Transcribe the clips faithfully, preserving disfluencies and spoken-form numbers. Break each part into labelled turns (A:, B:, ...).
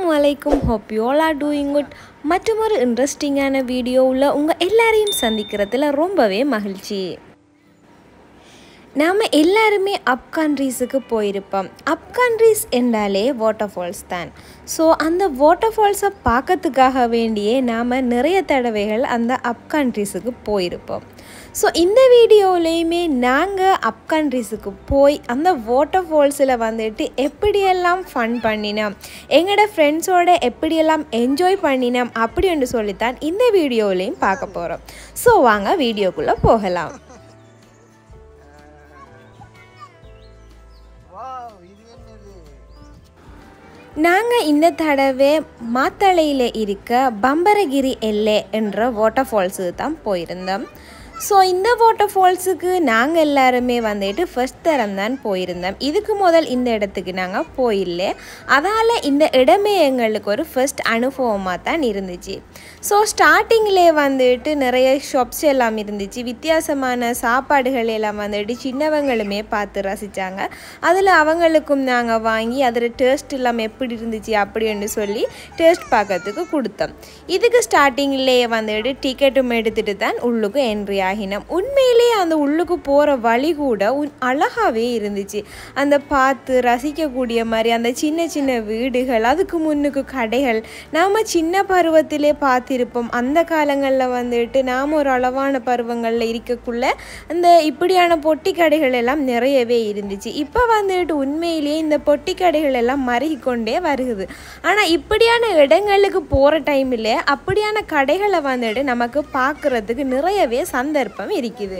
A: Assalamualaikum. Hope you all are doing good. மற்றொரு இன்ட்ரெஸ்டிங்கான வீடியோவில் உங்கள் எல்லாரையும் சந்திக்கிறதுல ரொம்பவே மகிழ்ச்சி. நாம் எல்லாருமே அப் கண்ட்ரீஸுக்கு போயிருப்போம். அப் கண்ட்ரீஸ் என்றாலே வாட்டர் ஃபால்ஸ் தான். ஸோ அந்த வாட்டர் ஃபால்ஸை பார்க்கறதுக்காக வேண்டியே நாம் நிறைய தடவைகள் அந்த அப் கண்ட்ரீஸுக்கு போயிருப்போம். ஸோ இந்த வீடியோலையுமே நாங்கள் அப் கண்ட்ரீஸுக்கு போய் அந்த வாட்டர் ஃபால்ஸில் வந்துட்டு எப்படியெல்லாம் ஃபன் பண்ணினோம், எங்களோட ஃப்ரெண்ட்ஸோடு எப்படியெல்லாம் என்ஜாய் பண்ணினோம் அப்படின்னு சொல்லித்தான் இந்த வீடியோலையும் பார்க்க போகிறோம். ஸோ வாங்க வீடியோக்குள்ளே போகலாம். நாங்கள் இந்த தடவை மாத்தளையில் இருக்க பம்பரகிரி எல்லை என்ற வாட்டர் ஃபால்ஸுக்கு தான் போயிருந்தோம். ஸோ இந்த வாட்டர் ஃபால்ஸுக்கு நாங்கள் எல்லாருமே வந்துட்டு ஃபர்ஸ்ட் தரம் தான் போயிருந்தோம். இதுக்கு முதல் இந்த இடத்துக்கு நாங்கள் போயில்லை. அதால் இந்த இடமே எங்களுக்கு ஒரு ஃபர்ஸ்ட் அனுபவமாக தான் இருந்துச்சு. ஸோ ஸ்டார்டிங்கிலே வந்துட்டு நிறைய ஷாப்ஸ் எல்லாம் இருந்துச்சு. வித்தியாசமான சாப்பாடுகள் எல்லாம் வந்துட்டு சின்னவங்களுமே பார்த்து ரசித்தாங்க. அதில் அவங்களுக்கும் நாங்கள் வாங்கி அதில் டேஸ்ட் எல்லாம் எப்படி இருந்துச்சு அப்படின்னு சொல்லி டேஸ்ட் பார்க்கறதுக்கு கொடுத்தோம். இதுக்கு ஸ்டார்டிங்லேயே வந்துட்டு டிக்கெட்டும் எடுத்துகிட்டு தான் உள்ளுக்கு என்ட்ரி ஆகினோம். உண்மையிலேயே அந்த உள்ளுக்கு போகிற வழி கூட உன் அழகாகவே இருந்துச்சு. அந்த பார்த்து ரசிக்கக்கூடிய மாதிரி அந்த சின்ன சின்ன வீடுகள், அதுக்கு முன்னுக்கு கடைகள் நாம் சின்ன பருவத்திலே பார்த்திருப்போம். அந்த காலங்களில் வந்துட்டு நாம் ஒரு அளவான பருவங்களில் இருக்கக்குள்ள அந்த இப்படியான பொட்டி கடைகள் எல்லாம் நிறையவே இருந்துச்சு. இப்போ வந்துட்டு உண்மையிலேயே இந்த பொட்டி கடைகள் எல்லாம் மருகிக்கொண்டே வருகுது. ஆனால் இப்படியான இடங்களுக்கு போகிற டைமில் அப்படியான கடைகளை வந்துட்டு நமக்கு பார்க்குறதுக்கு நிறையவே சந்தர்ப்பம் இருக்குது.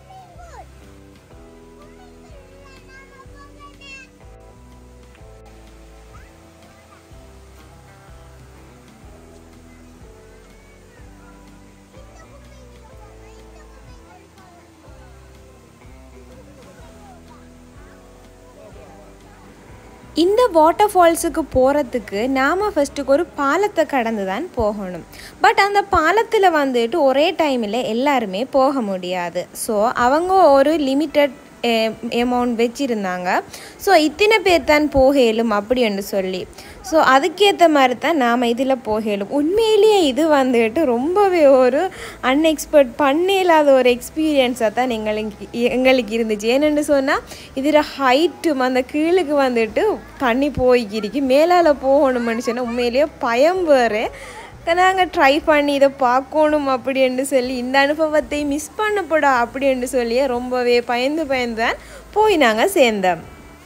A: இந்த வாட்டர் ஃபால்ஸுக்கு போகிறதுக்கு நாம் ஃபஸ்ட்டுக்கு ஒரு பாலத்தை கடந்து தான் போகணும். பட் அந்த பாலத்தில் வந்துட்டு ஒரே டைமில் எல்லாருமே போக முடியாது. ஸோ அவங்க ஒரு லிமிட்டட் எமௌண்ட் வச்சுருந்தாங்க. ஸோ இத்தனை பேர் தான் போகலும் அப்படின்னு சொல்லி. ஸோ அதுக்கேற்ற மாதிரி தான் நாம் இதில் போகலும். உண்மையிலேயே இது வந்துட்டு ரொம்பவே ஒரு அன்எக்ஸ்பெக்ட் பண்ண இல்லாத ஒரு எக்ஸ்பீரியன்ஸாக தான் எங்களுக்கு எங்களுக்கு இருந்துச்சு. ஏன்னு சொன்னால் இதில் ஹைட்டும் அந்த கீழுக்கு வந்துட்டு தண்ணி போய்க்கிருக்கு. மேலால் போகணும்னு சொன்னால் உண்மையிலேயே பயம் வேறு. நாங்கள் ட்ரை பண்ணி இதை பார்க்கணும் அப்படின்னு சொல்லி இந்த அனுபவத்தை மிஸ் பண்ணப்படா அப்படின்னு சொல்லியே ரொம்பவே பயந்து பயந்து தான் போய் நாங்கள் சேர்ந்தோம்.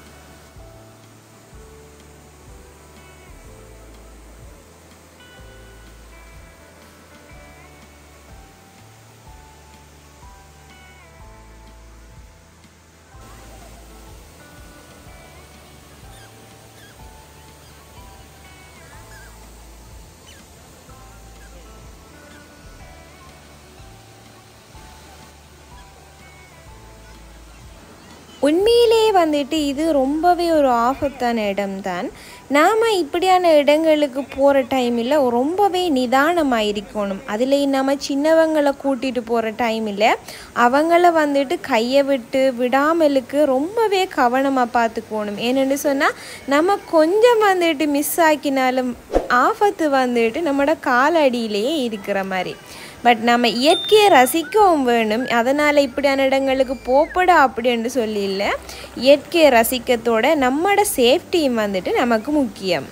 A: உண்மையிலேயே வந்துட்டு இது ரொம்பவே ஒரு ஆபத்தான இடம்தான். நாம் இப்படியான இடங்களுக்கு போகிற டைமில் ரொம்பவே நிதானமாக இருக்கணும். அதில் நம்ம சின்னவங்களை கூட்டிகிட்டு போகிற டைமில் அவங்கள வந்துட்டு கையை விட்டு விடாமலுக்கு ரொம்பவே கவனமாக பார்த்துக்கணும். ஏன்னு சொன்னால் நம்ம கொஞ்சம் வந்துட்டு மிஸ் ஆக்கினாலும் ஆபத்து வந்துட்டு நம்மளோட காலடியிலேயே இருக்கிற மாதிரி. பட் நம்ம இயற்கையை ரசிக்கவும் வேணும். அதனால் இப்படியான இடங்களுக்கு போப்படா அப்படின்னு சொல்லி இல்லை, இயற்கையை ரசிக்கத்தோட நம்மளோட சேஃப்டியும் வந்துட்டு நமக்கு முக்கியம்.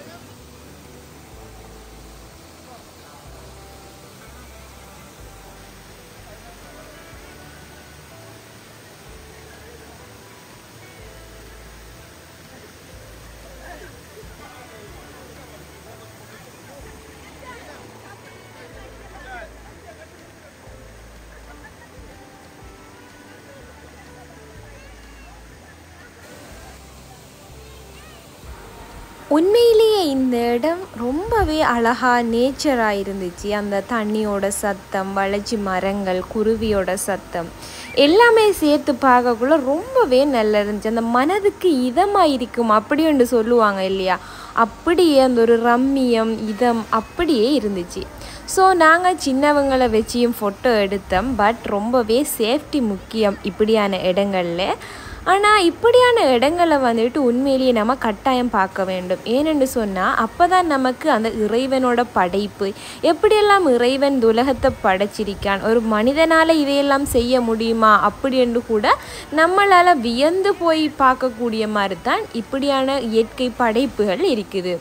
A: உண்மையிலேயே இந்த இடம் ரொம்பவே அழகாக நேச்சராக இருந்துச்சு. அந்த தண்ணியோட சத்தம், வளைச்சி மரங்கள், குருவியோட சத்தம் எல்லாமே சேர்த்து பார்க்கக்குள்ள ரொம்பவே நல்லா இருந்துச்சு. அந்த மனதுக்கு இதமாக இருக்கும் அப்படின்னு சொல்லுவாங்க இல்லையா, அப்படியே அந்த ஒரு ரம்மியம் இதம் அப்படியே இருந்துச்சு. ஸோ நாங்கள் சின்னவங்களை வச்சியும் ஃபோட்டோ எடுத்தோம். பட் ரொம்பவே சேஃப்டி முக்கியம் இப்படியான இடங்களில். ஆனால் இப்படியான இடங்களை வந்துட்டு உண்மையிலேயே நம்ம கட்டாயம் பார்க்க வேண்டும். ஏனென்று சொன்னால் அப்போ தான் நமக்கு அந்த இறைவனோட படைப்பு எப்படியெல்லாம் இறைவன் உலகத்தை படைச்சிருக்கான், ஒரு மனிதனால் இதையெல்லாம் செய்ய முடியுமா அப்படி என்று கூட நம்மளால் வியந்து போய் பார்க்கக்கூடிய மாதிரி தான் இப்படியான இயற்கை படைப்புகள் இருக்குது.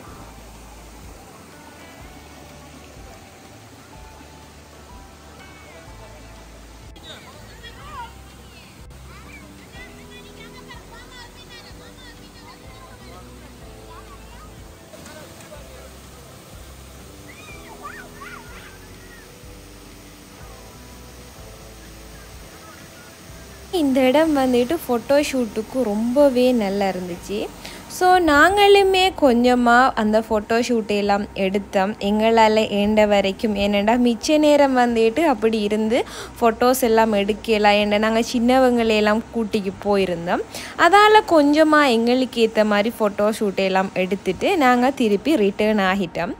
A: இந்த இடம் வந்துட்டு ஃபோட்டோ ஷூட்டுக்கு ரொம்பவே நல்லா இருந்துச்சு. ஸோ நாங்களுமே கொஞ்சமாக அந்த ஃபோட்டோ ஷூட்டையெல்லாம் எடுத்தோம் எங்களால் ஏண்ட வரைக்கும். ஏனெண்டா மிச்ச நேரம் வந்துட்டு அப்படி இருந்து ஃபோட்டோஸ் எல்லாம் எடுக்கலாம். ஏன்னா நாங்கள் சின்னவங்களையெல்லாம் கூட்டிக்கு போயிருந்தோம். அதால் கொஞ்சமாக எங்களுக்கு ஏற்ற மாதிரி ஃபோட்டோ ஷூட்டையெல்லாம் எடுத்துகிட்டு நாங்கள் திருப்பி ரிட்டர்ன் ஆகிட்டோம்.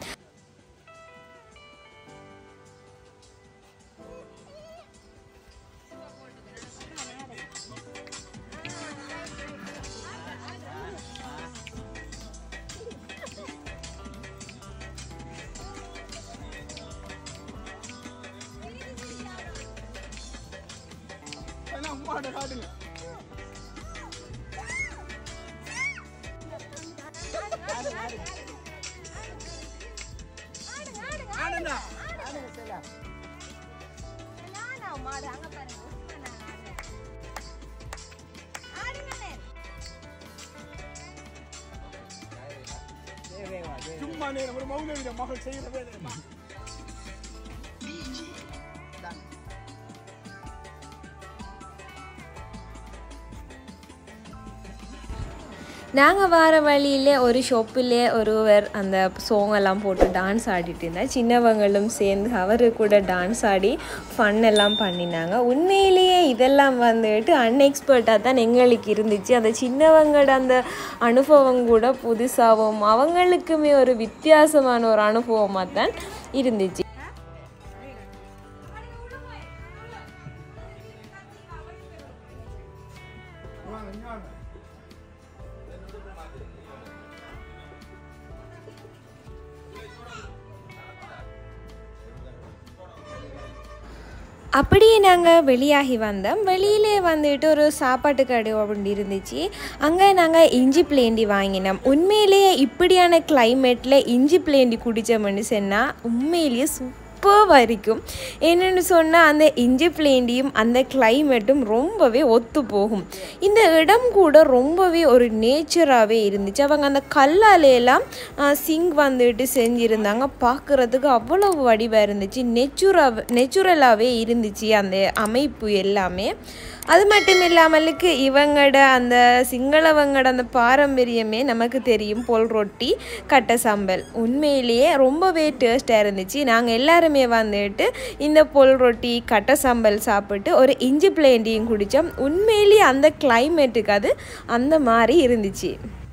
B: சும்மா நேரம் ஒரு மௌனவிட மகள் செய்யறதே
A: நாங்கள் வர வழியிலே ஒரு ஷாப்பிலே ஒருவர் அந்த சோங்கெல்லாம் போட்டு டான்ஸ் ஆடிட்டு இருந்தார். சின்னவங்களும் சேர்ந்து அவரு கூட டான்ஸ் ஆடி ஃபன் எல்லாம் பண்ணினாங்க. உண்மையிலேயே இதெல்லாம் வந்துட்டு அன்எக்ஸ்பர்ட்டாக தான் எங்களுக்கு இருந்துச்சு. அந்த சின்னவங்களோட அந்த அனுபவம் கூட புதுசாகவும் அவங்களுக்குமே ஒரு வித்தியாசமான ஒரு அனுபவமாக தான் இருந்துச்சு. அப்படியே நாங்கள் வெளியாகி வந்தோம். வெளியிலே வந்துட்டு ஒரு சாப்பாட்டு கடை அப்படி இருந்துச்சு. அங்கே நாங்கள் இஞ்சி பிளேண்டி வாங்கினோம். உண்மையிலேயே இப்படியான கிளைமேட்டில் இஞ்சி பிளேண்டி குடித்தோம்னு சொன்னால் உண்மையிலேயே சூப்பராக வரைக்கும். என்னென்னு சொன்னால் அந்த இஞ்சி பிளேண்டியும் அந்த கிளைமேட்டும் ரொம்பவே ஒத்து போகும். இந்த இடம் கூட ரொம்பவே ஒரு நேச்சராகவே இருந்துச்சு. அவங்க அந்த கல்லாலையெல்லாம் சிங்க் வந்துட்டு செஞ்சுருந்தாங்க. பார்க்குறதுக்கு அவ்வளோ வடிவாக இருந்துச்சு. நெச்சுராக நெச்சுரலாகவே இருந்துச்சு அந்த அமைப்பு எல்லாமே. அது மட்டும் இல்லாமலுக்கு இவங்களோட அந்த சிங்களவங்களோட அந்த பாரம்பரியமே நமக்கு தெரியும். பொல் ரொட்டி கட்டை சம்பல் உண்மையிலேயே ரொம்பவே டேஸ்ட்டாக இருந்துச்சு. நாங்கள் எல்லாருமே வந்துட்டு இந்த பொல் ரொட்டி கட்டை சம்பல் சாப்பிட்டு ஒரு இஞ்சி பிளேண்டியும் குடித்தோம். உண்மையிலேயே அந்த கிளைமேட்டுக்கு அது அந்த மாதிரி இருந்துச்சு.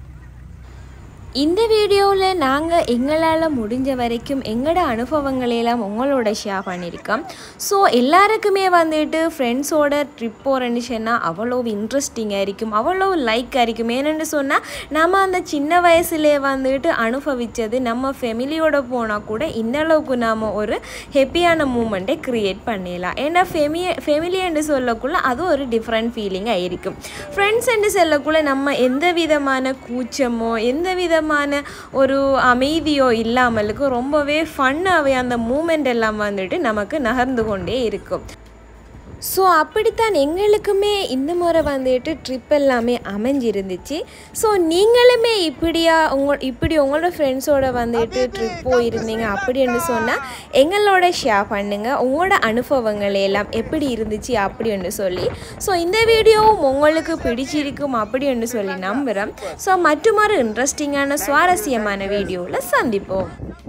A: இந்த வீடியோவில் நாங்கள் எங்களால் முடிஞ்ச வரைக்கும் எங்களோட அனுபவங்களையெல்லாம் உங்களோட ஷேர் பண்ணியிருக்கோம். ஸோ எல்லாருக்குமே வந்துட்டு ஃப்ரெண்ட்ஸோட ட்ரிப் போகிறேன்னு சொன்னால் அவ்வளோ இன்ட்ரெஸ்டிங்காக இருக்கும், அவ்வளோ லைக்காக இருக்கும். ஏன்னு சொன்னால் நம்ம அந்த சின்ன வயசுலேயே வந்துட்டு அனுபவித்தது நம்ம ஃபெமிலியோடு போனால் கூட இந்தளவுக்கு நாம் ஒரு ஹாப்பியான மூமெண்ட்டை க்ரியேட் பண்ணிடலாம். ஏன்னா ஃபெமி ஃபெமிலி என்று சொல்லக்குள்ள அது ஒரு டிஃப்ரெண்ட் ஃபீலிங்காக இருக்கும். ஃப்ரெண்ட்ஸ் என்று சொல்லக்குள்ள நம்ம எந்த விதமான கூச்சமோ எந்த விதமான ஒரு அமைதியோ இல்லாமலுக்கு ரொம்பவே ஃபன்னாகவே அந்த மூமெண்ட் எல்லாம் வந்துட்டு நமக்கு நகர்ந்து கொண்டே இருக்கும். ஸோ அப்படித்தான் எங்களுக்குமே இந்த முறை வந்துட்டு ட்ரிப் எல்லாமே அமைஞ்சிருந்துச்சு. ஸோ நீங்களுமே இப்படியா உங்க இப்படி உங்களோட ஃப்ரெண்ட்ஸோடு வந்துட்டு ட்ரிப் போயிருந்தீங்க அப்படின்னு சொன்னால் எங்களோட ஷேர் பண்ணுங்கள். உங்களோட அனுபவங்கள் எல்லாம் எப்படி இருந்துச்சு அப்படின்னு சொல்லி. ஸோ இந்த வீடியோவும் உங்களுக்கு பிடிச்சிருக்கும் அப்படின்னு சொல்லி நம்புகிறேன். ஸோ மற்றொரு இன்ட்ரெஸ்டிங்கான சுவாரஸ்யமான வீடியோவில் சந்திப்போம்.